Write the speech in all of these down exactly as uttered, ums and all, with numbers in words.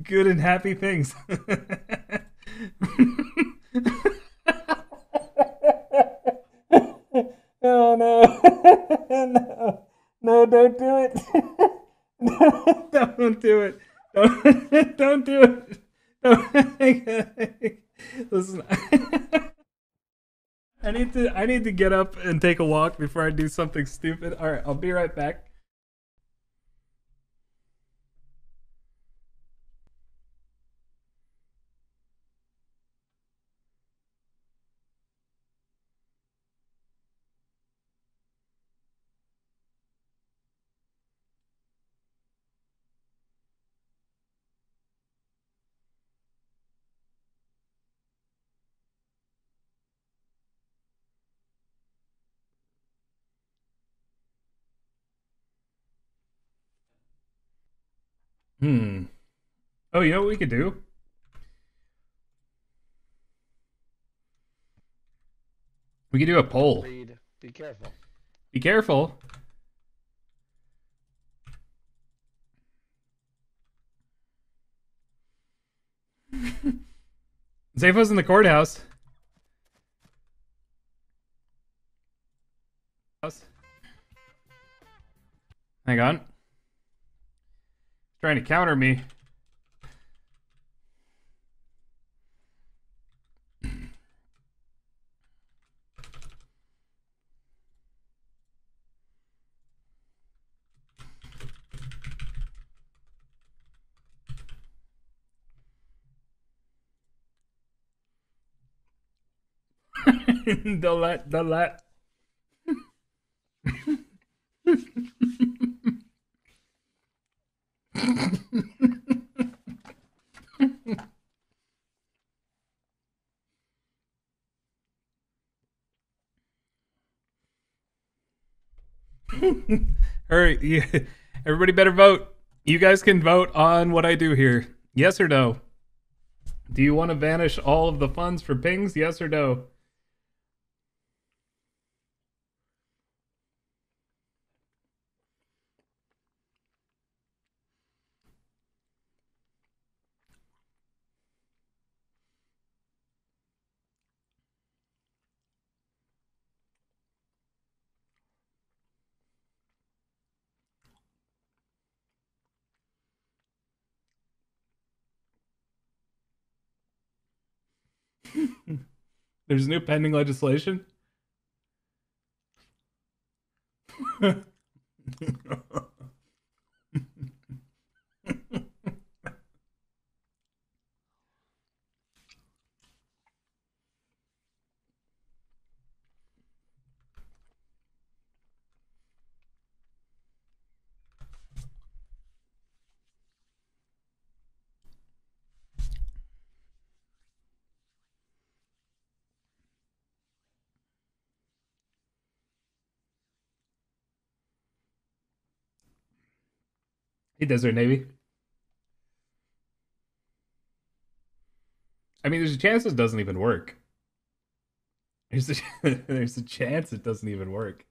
good and happy things. Oh no. No. No, don't do it. No, don't do it. Don't, don't do it. Don't. Listen. I need to I need to get up and take a walk before I do something stupid. All right, I'll be right back. Hmm. Oh, you know what we could do? We could do a poll. Reed, be careful. Be careful. Zafo's in the courthouse. Hang on. Trying to counter me. Don't let, don't let. All right, yeah. Everybody better vote. You guys can vote on what I do here. Yes or no? Do you want to vanish all of the funds for pings? Yes or no? There's new pending legislation. He does, Desert Navy. I mean, there's a chance it doesn't even work. There's a, there's a chance it doesn't even work.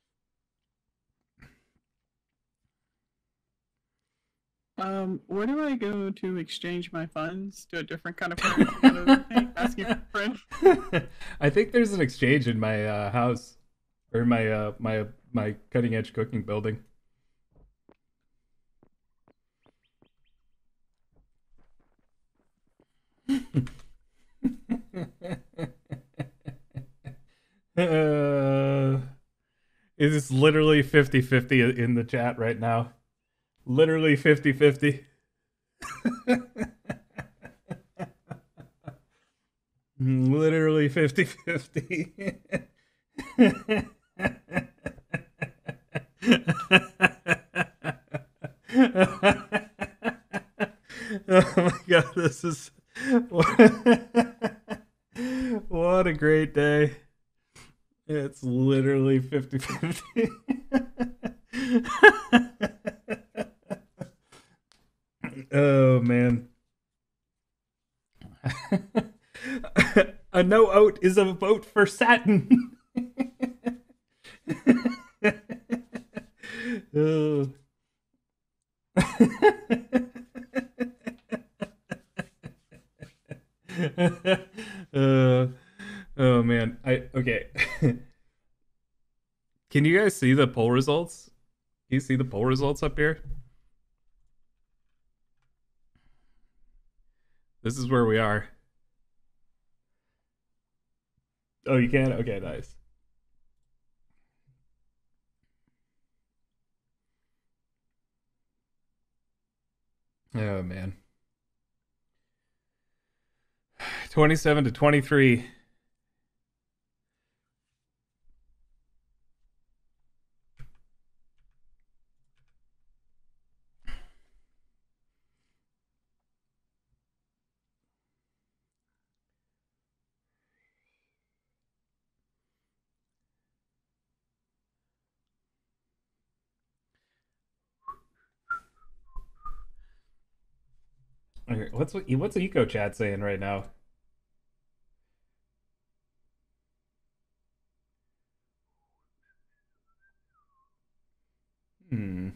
Um, where do I go to exchange my funds to a different kind of currency? Asking for friend. I think there's an exchange in my uh, house, or my uh, my my cutting edge cooking building. uh, it is literally fifty fifty in the chat right now. Literally fifty fifty. Literally fifty fifty. Oh my god, this is what a great day. It's literally fifty fifty. Oh man. A no out is a vote for Satin. Oh. uh, oh man, I okay. Can you guys see the poll results? Can you see the poll results up here? This is where we are. Oh, you can? Okay, nice. Oh man. twenty-seven to twenty-three. Okay, what's what's Eco Chat saying right now? Hmm.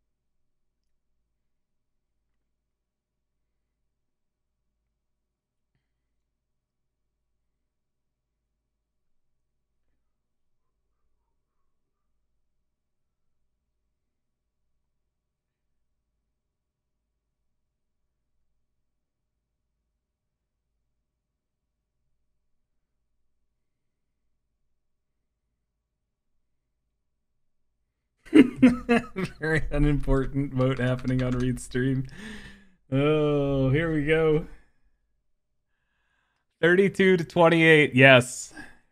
Very unimportant vote happening on Reed's stream. Oh, here we go. thirty-two to twenty-eight, yes.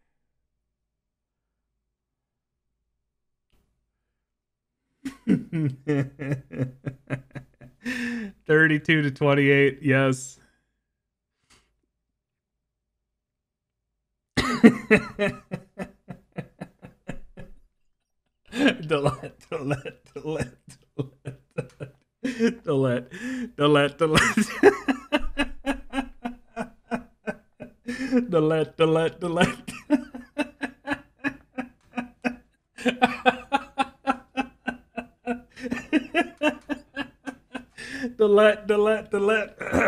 thirty-two to twenty-eight, yes. Delete, delete, delete, delete, delete, delete, delete, delete, delete, delete. Delete, delete, delete.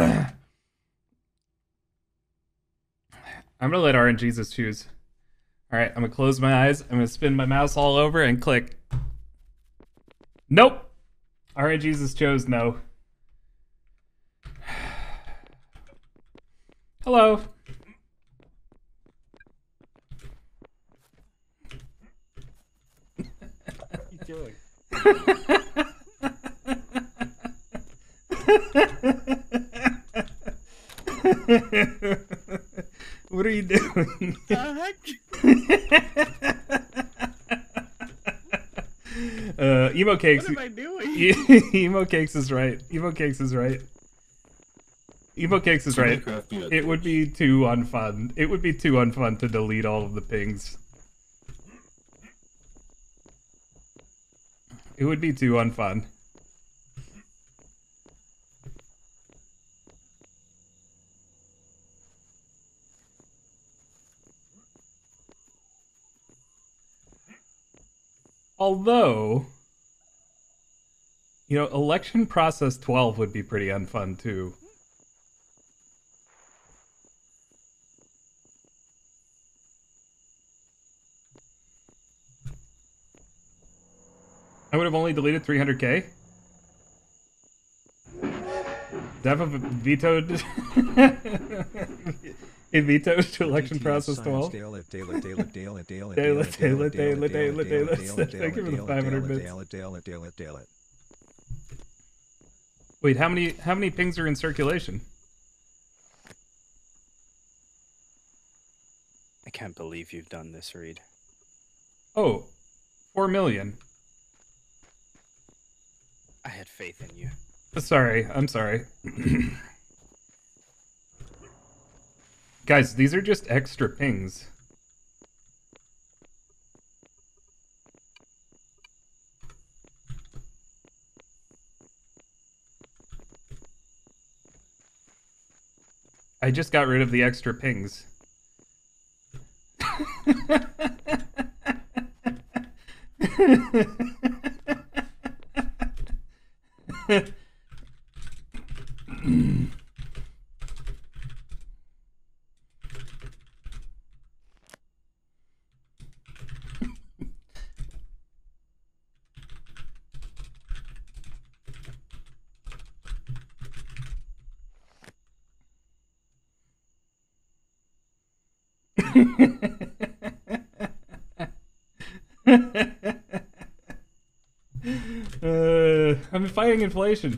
I'm gonna let R N Jesus choose. All right, I'm gonna close my eyes. I'm gonna spin my mouse all over and click. Nope. R N Jesus chose no. Hello. What are you doing? What are you doing? The heck? uh, Emo Cakes. What am I doing? Emo Cakes is right. Emo Cakes is right. Emo Cakes is right. It would be too unfun. It would be too unfun to delete all of the pings. It would be too unfun. Although, you know, election process twelve would be pretty unfun too. I would have only deleted three hundred K. Dev vetoed. It vetoed to election process twelve. Thank you for the five hundred bits. Wait, how many how many pings are in circulation? I can't believe you've done this, Reed. Oh, four million. I had faith in you. Sorry, I'm sorry. Guys, these are just extra pings. I just got rid of the extra pings. uh, I'm fighting inflation.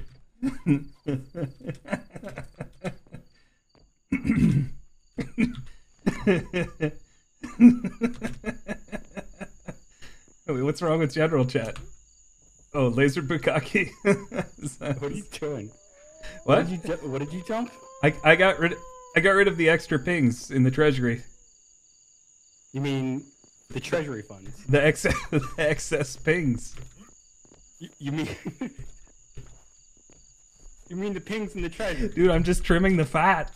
Wait, what's wrong with general chat? Oh, laser bukkake. What are you doing? What? What did you, ju- what did you jump? I I got rid I got rid of the extra pings in the treasury. You mean the treasury funds? The excess the excess pings. You, you mean... you mean the pings in the treasury? Dude, I'm just trimming the fat.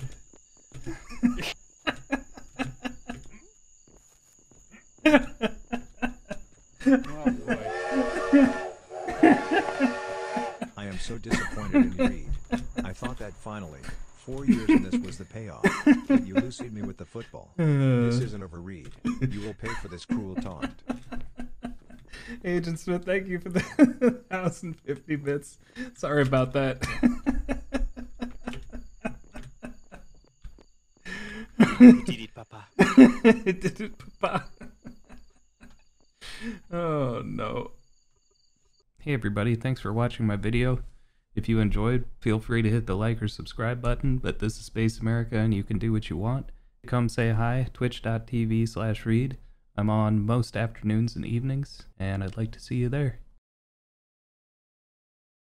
Oh boy. I am so disappointed in you, Reed. I thought that finally, four years and this was the payoff. But you lucied me with the football. This isn't over, Reed. You will pay for this cruel taunt. Agent Smith, thank you for the one thousand fifty bits. Sorry about that. Did it, Papa. Did it, Papa? Oh no. Hey everybody, thanks for watching my video. If you enjoyed, feel free to hit the like or subscribe button, but this is Space America and you can do what you want. Come say hi, twitch.tv slash read. I'm on most afternoons and evenings, and I'd like to see you there.